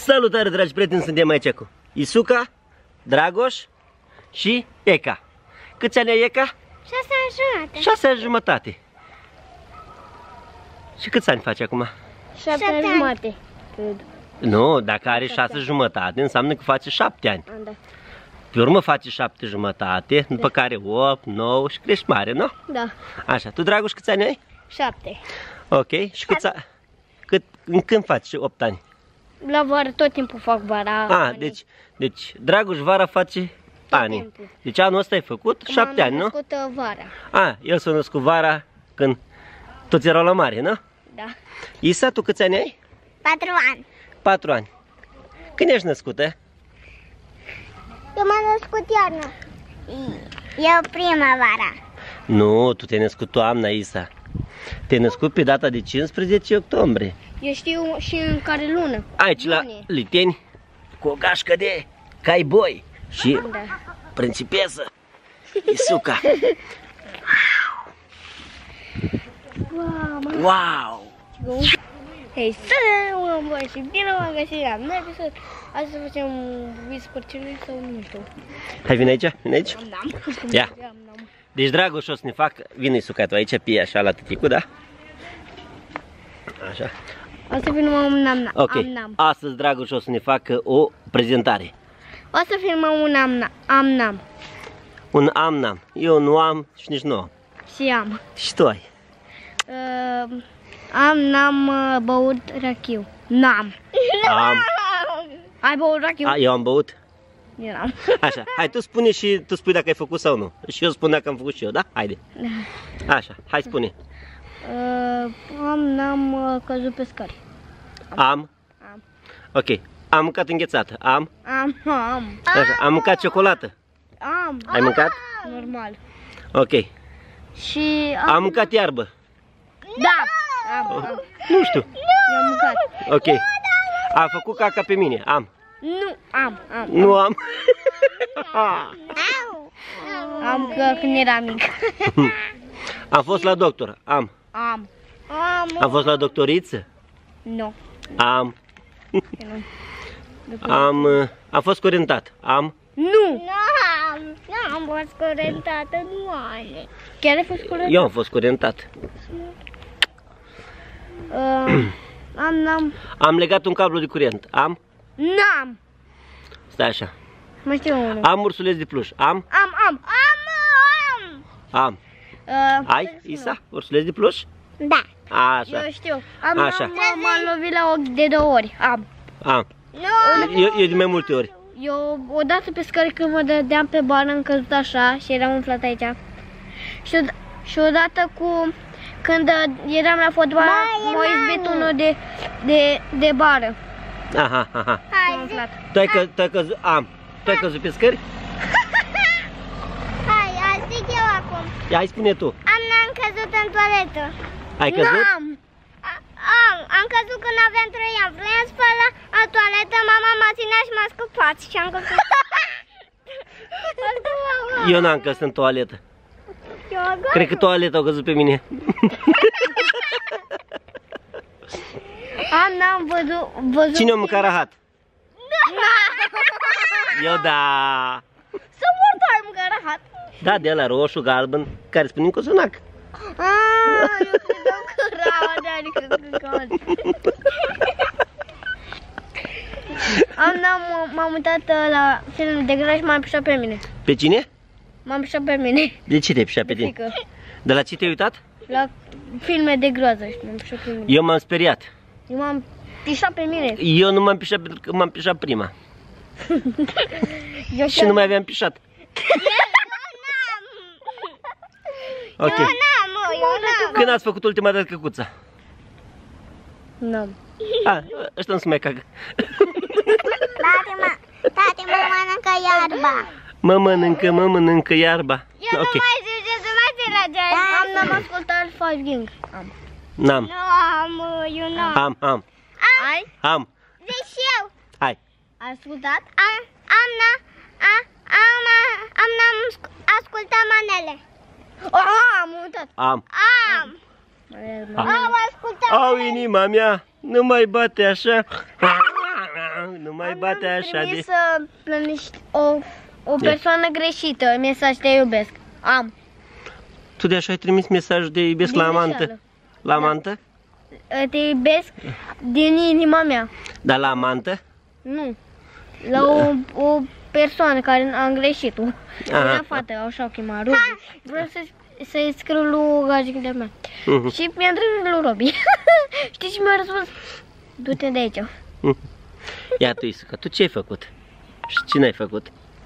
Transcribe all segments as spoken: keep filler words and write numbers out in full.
Salutare, dragi prieteni, suntem aici cu Isuca, Dragoș și Eca. Câți ani ai, Eca? Șase ani jumătate. Șase ani jumătate. Și câți ani faci acum? Șapte ani jumătate, cred. Nu, dacă are șase jumătate, înseamnă că face șapte ani. Da. Pe urmă face șapte jumătate, după care opt, nouă și crești mare, nu? Da. Așa, tu, Dragoș, câți ani ai? Șapte. Ok, și câți ani? Cât, când faci opt ani? La vară tot timpul fac vara. A, deci, deci Dragoș vara face ani. timpul. Deci anul ăsta ai făcut șapte ani, nu? M-am născut uh, vara. A, el s-a născut vara când toți erau la mare, nu? Da. Isa, tu câți ani ai? Patru ani. Patru ani. Când ești născută? Eu m-am născut iarna. Eu primăvara. Nu, tu te-ai născut toamna, Isa. Te-ai născut pe data de cincisprezece octombrie. Eu știu și în care lună. Aici la Iunie. Liteni, cu o gașcă de caiboi și Da. principesă Isuca. Wow, Wow! hei, să mă, bă, și bine m-am găsit la mine, să... Hai să facem vis părcelui sau nu știu. Hai, vine aici, vine aici. Am n-am. Ia. Am n-am. Deci, Dragoș, o să ne fac, vine Isuca tu aici, pie așa la tăticul, da? Așa. O să filmăm un am-nam. Ok, Am-nam. astăzi, Dragoș, o să ne facă o prezentare. O să filmăm un am-nam. Am-nam. Un am-nam. Eu nu am și nici nu am. Și am. Și tu ai. Uh, am, n-am uh, băut rachiu. N-am. Am. Ai băut rachiu? A, eu am băut. Eu n-am. Așa, hai, tu spune și tu spui dacă ai făcut sau nu. Și eu spun dacă am făcut și eu, da? Haide. Așa, hai spune. Uh, am, n-am uh, căzut pe scări. Am. Am. Ok. Am mâncat înghețată. Am. Am, am. Așa, am mâncat ciocolată. Am. Ai mâncat? Normal. Ok. Și am... Am mâncat iarbă. Da. Am, am. Nu știu. Eu am mâncat. Ok. A făcut caca pe mine. Am. Nu, am, am. Nu am. Am că când eram mic. Am fost la doctor. Am. Am. Am. Am fost la doctoriță. Nu. Am. Nu. Am. uh, Am fost curentat. Am. Nu. N-am. N-am fost curentată, nu are. Chiar ai fost curentată? Eu am fost curentat. Uh, am, n-am. Am legat un cablu de curent. Am. N-am. Stai așa. Mai știu unul. Am ursuleț de pluș. Am. Am, am. Am, am. Am. Uh, Ai, Isa? Ursuleț de pluș? Da. Așa. Eu știu. Am, Așa. am, m-am lovit la ochi de două ori. Am. Am. Nu. Eu, eu de mai multe ori. Eu odată pe scări când mă dădeam pe bară, am căzut așa și eram umflat aici. Și, od și odată cu când uh, eram la fotbal, m-a izbit unul de, de, de bară. Aha, aha. M-a umflat. Tu ai, că, tu ai căzut, am. Tu ai căzut pe scări? Hai, hai, zic eu acum. Ia, hai spune tu. Am, n-am căzut în toaletă. Ai căzut? N-am. Am, am căzut când aveam trei ani. Vreau să spăl la, la toaletă, mama m-a ținea și m-a scupat și am căzut. Eu n-am căzut în toaletă. Cred că toaleta au căzut pe mine. Am, n-am văzut, văzut. Cine a mâncat rahat? Eu da. Să mor, tu ai mâncat rahat. Da, de ăla roșu, galben, care spune în cozonac. Aaaa, eu credeam că rahat, adică căcat. Am, n-am, m-am uitat la filmul de graj și m-am pișat pe mine. Pe cine? M-am pișat pe mine. De ce te-ai pișat pe De tine? frică. De la ce te-ai uitat? La filme de groază și m-am pișat pe mine. Eu m-am speriat. Eu m-am pișat pe mine. Eu nu m-am pișat pentru că m-am pișat prima. Eu Și nu mai aveam pișat. Ok. Eu n-am, mă, eu n-am. Când ați făcut ultima dată căcuța? N-am. A, ăștia nu se mai cagă. Tate, mă, tate, mă mănâncă iarba. Mă mănâncă, mă mănâncă iarba. Eu Ok. nu mai zice, nu mai înțelege. Am, n-am ascultat Five Gang. Am. N-am. Nu am, eu n-am. Am, am, Ai? am. Zici și eu. Hai. Ai ascultat? Am, am, na, a, am, am, n-am ascultat manele. Am uitat. Am. Am. Am. Am ascultat. Au, inima mea, nu mai bate așa. Nu mai bate așa de... să plănești o, o persoană greșită, mesaj te iubesc. Am. Tu de așa ai trimis mesajul de iubesc la amantă? La amantă? Te iubesc din inima mea. Dar la amantă? Nu. La o, o persoană care am greșit-o. Era fată, așa o chema, Ruby. Vreau să-i să scriu lui gagică de mea. Uh-huh. Și mi-am trimis lui Robi. Știi ce mi-a răspuns? Du-te de aici. Ia tu, Isuca, tu ce ai făcut? Și cine ai făcut?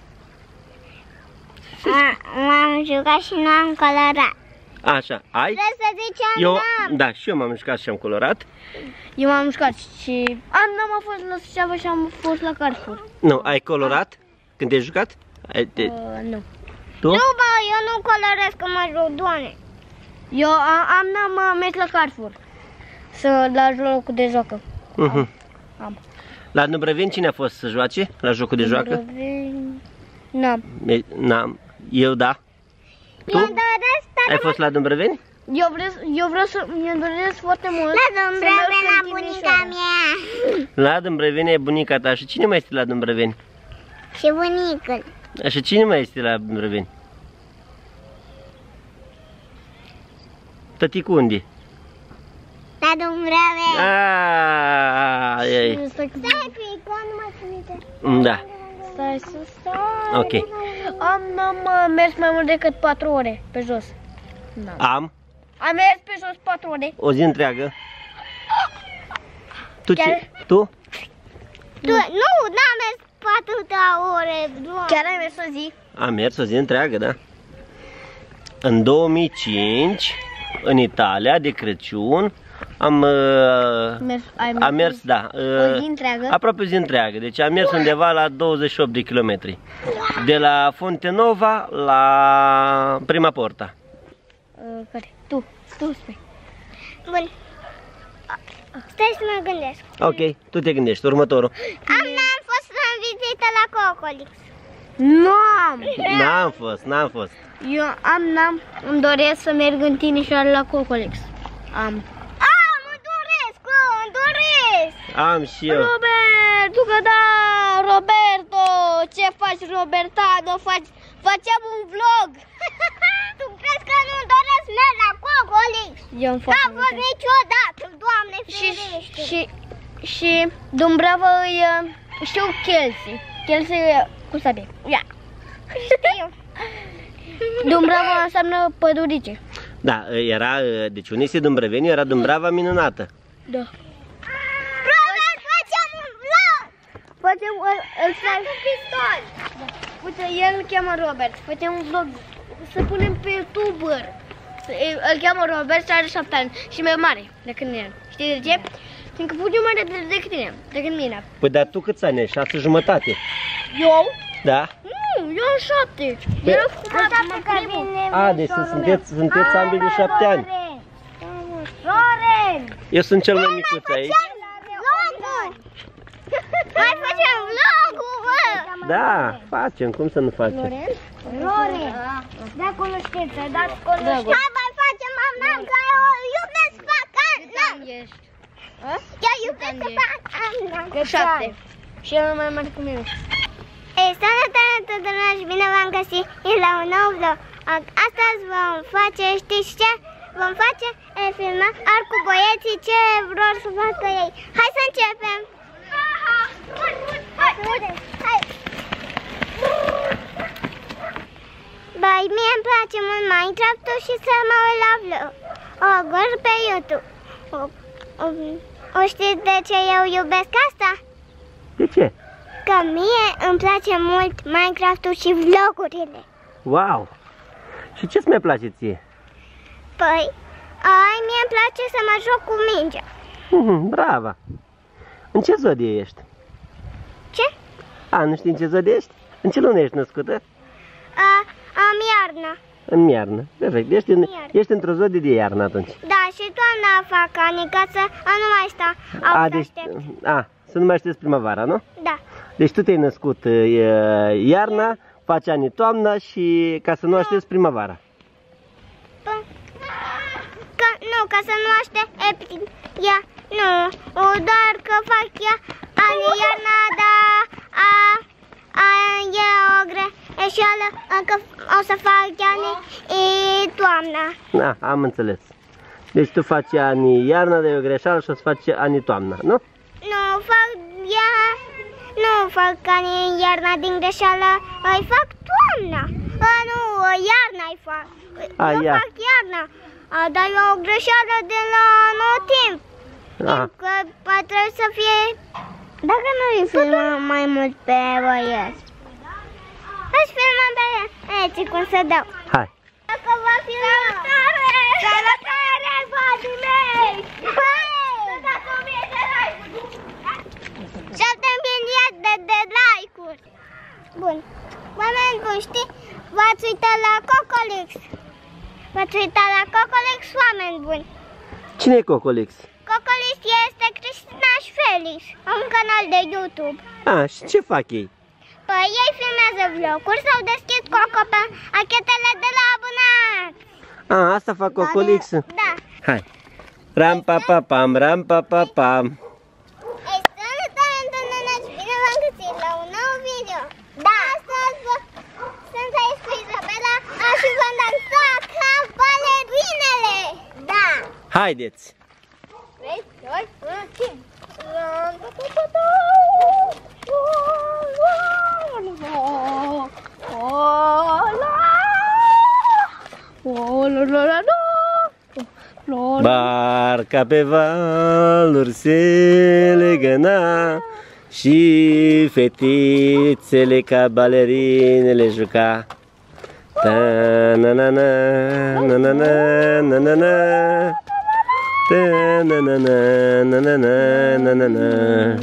M-am jucat și nu am colorat. Așa, ai? Trebuie să zici eu, am. Da, și eu m-am jucat și am colorat. Eu m-am jucat și am n-am fost la Suceava și am fost la Carrefour. Nu, ai colorat când te-ai jucat? Ai, te... Uh, nu. Tu? Nu, bă, eu nu colorez că mă joc, doamne. Eu am, am n-am mers la Carrefour. Să la locul de joacă. Uh-huh. Am. La Dâmbrăveni cine a fost să joace? La jocul de joacă? Dâmbrăveni... N-am. N-am. Eu da. Tu? Eu doresc Ai fost la Dâmbrăveni? Eu vreau, eu vreau să... Eu doresc foarte mult. la Dâmbrăveni la să merg în bunica Timișoara. mea. La Dâmbrăveni e bunica ta. Și cine mai este la Dâmbrăveni? Și bunicul. Și cine mai este la Dâmbrăveni? Tăticu unde? La Dâmbrăveni. Aaaa, ei. Stai că... Stai pic, nu mă trimite. Da. Stai să stai. Ok. Am, n-am uh, mers mai mult decât patru ore pe jos. N-am. Am Am mers pe jos patru ore. o zi întreagă. Tu Chiar? ce? Tu? Tu, nu, n-am mers patru ore, doamne. Chiar ai mers o zi? Am mers o zi întreagă, da. În două mii cinci, în Italia, de Crăciun, am, uh, Mers, ai mers am mers, da, o zi uh, întreagă? aproape o zi întreagă. Deci am mers undeva la douăzeci și opt de kilometri. De la Fontenova la Prima Porta. Uh, care? Tu, tu spui. Bun. Stai să mă gândesc. Ok, tu te gândești, următorul. Am, n-am fost în vizită la Cocolix. Nu am! N-am fost, n-am fost. Eu am, n-am, îmi doresc să merg în Timișoara la Cocolix. Am. A, mă doresc, bă, mă doresc. Am și eu. Roberto, că da, Roberto, ce faci, Robertado, faci, facem un vlog. Tu crezi că nu-mi doresc merg la Cocolix? Eu îmi fac N-am un fost vlog. niciodată, Doamne Și, ferește. și, și Dumbrava îi, uh, știu Chelsea, Chelsea uh, cu sabie, ia. Știu. Dumbrava înseamnă pădurice. Da, era, deci unde este Dâmbrăveni, era Dumbrava minunată. Da. Robert, facem un vlog. Facem, îl fac Cu pistol. Uite, el îl cheamă Robert, facem un vlog, să punem pe YouTuber. Îl cheamă Robert și are șapte ani și mai mare decât mine. Știi de ce? Fiindcă punem mai mare decât mine, decât mine. Păi dar tu câți ani ai? Șase jumătate. Eu? Da? Nu, eu am șapte. Pe- Eu am făcut primul. A, deci sunteți, sunteți ambii de șapte ani. Loren. Eu sunt cel mai micuț aici. Vlogul. Mai facem vlogul, bă. Da, facem, cum să nu facem? Loren. Da cunoștință, da cunoștință. Hai mai facem, am n-am, că eu iubesc să fac n-am. Ești? Eu iubesc să fac n-am. Șapte. Și el mai mare cu mine. Ei, salutare tuturor și bine v-am găsit la un nou vlog. Astăzi vom face, știți ce? Vom face e, filma ar cu băieții ce vor să facă ei. Hai să începem! Hai! Băi, mie îmi place mult Minecraft-ul și să mă uit la vloguri pe YouTube. O, o, o știți de ce eu iubesc asta? De ce? Că mie îmi place mult Minecraft-ul și vlogurile. Wow! Și ce-ți mai place ție? Păi, ai, mie îmi place să mă joc cu mingea. Mhm, brava! În ce zodie ești? Ce? A, nu știi în ce zodie ești? În ce lună ești născută? A, am iarna. În iarnă. Perfect. Ești, în, Iarnă. ești într-o zodie de iarnă atunci. Da, și toamna fac ani, ca să a, nu mai sta. Au A, să deci, aștept. a, să nu mai aștepți primăvara, nu? Da. Deci tu te-ai născut e, iarna, faci ani toamna și ca să nu aștepți primăvara. P- Că, nu, ca să nu aștept ea, nu, o, doar că fac ea ani iarna, dar să fac ani e toamna. Da, am înțeles. Deci tu faci ani iarna, dar e o greșeală și o să faci ani toamna, nu? Nu, fac ea, nu fac ani iarna din greșeală, îi fac toamna. A, nu, iarna îi fac. A, Eu ia. fac iarna, a, dar e o greșeală de la anotimp. Aha. Că va trebui să fie... Dacă nu îi filmăm mai mult pe băieți. Hai să filmăm pe băieți cum să dau. Hai. Dacă va filma... Salutare! Salutare, fanii mei! Dați o mie de like-uri! șapte miliarde de, de like-uri! Bun. Oameni buni, știi? V-ați uitat la Cocolix. V-ați uitat la Cocolix, oameni buni. Cine e Cocolix? Cocolix este Cristina și Felix, un canal de YouTube. A, și ce fac ei? Păi ei filmează vloguri sau deschid coco pe achetele de la abonați. A, asta fac Cocolix? Da. Hai. Ram pa pa pam, ram pa pa pam. Ei, salutare, întâlnire și bine v-am găsit la un nou video. Da. Astăzi vă... sunt aici cu Izabela și vom dansa ca balerinele. Da. Haideți. trei, doi, unu, cinci. Barca pe valuri se legăna și fetițele ca balerinele juca. Ta-na-na-na, na-na-na, na-na-na. Ta-na-na-na, na-na-na, na-na-na.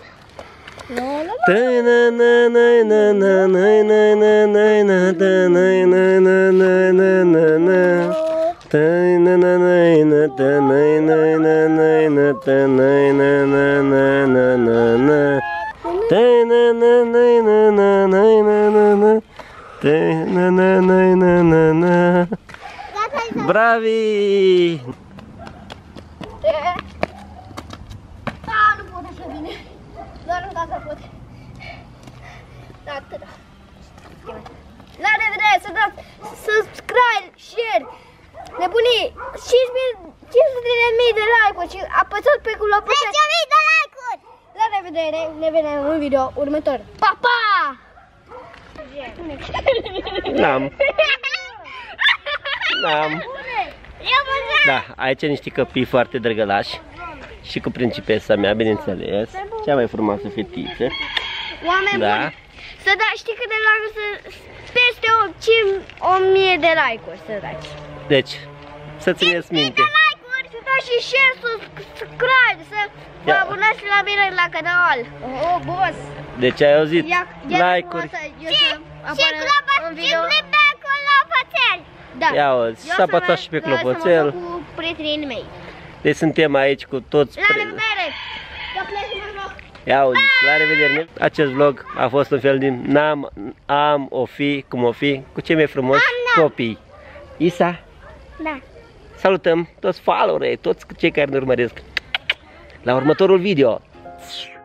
Bravi! Da, nu pot așa bine. Doar în casa pot. Da, atâta. La revedere, să dați subscribe, share, nebunii, cinci sute de mii de like-uri și apăsați pe clopoțel. zece mii de like-uri! La revedere, ne vedem în video următor. Pa, pa! N-am. N-am. Eu vă zic! Da, aici niște copii foarte drăgălași. Și cu principesa mea, bineînțeles. Cea mai frumoasă fetiță. Oameni Da. buni, să da, știi cât de like-uri, să, peste o mie de like-uri să dați. Deci, să țineți minte. Like-uri, să dați și share, subscribe, să vă Ia. abonați la mine la canal. Oh, boss! Deci ai auzit? Ia, ia Like-uri. să, eu să Și apară clopa, în și video. clip pe clopoțel! Da. Ia auzi, Eu să să apăsați mă- și pe eu să mă clopoțel. duc cu prietenii mei. Deci suntem aici cu toți. La revedere! Eu plec în vlog. Ia auzi, la revedere. Acest vlog a fost un fel din n-am, am, o fi, cum o fi, cu cei mai frumoși copii. Isa, Da. salutăm toți followerii, toți cei care ne urmăresc. La următorul video.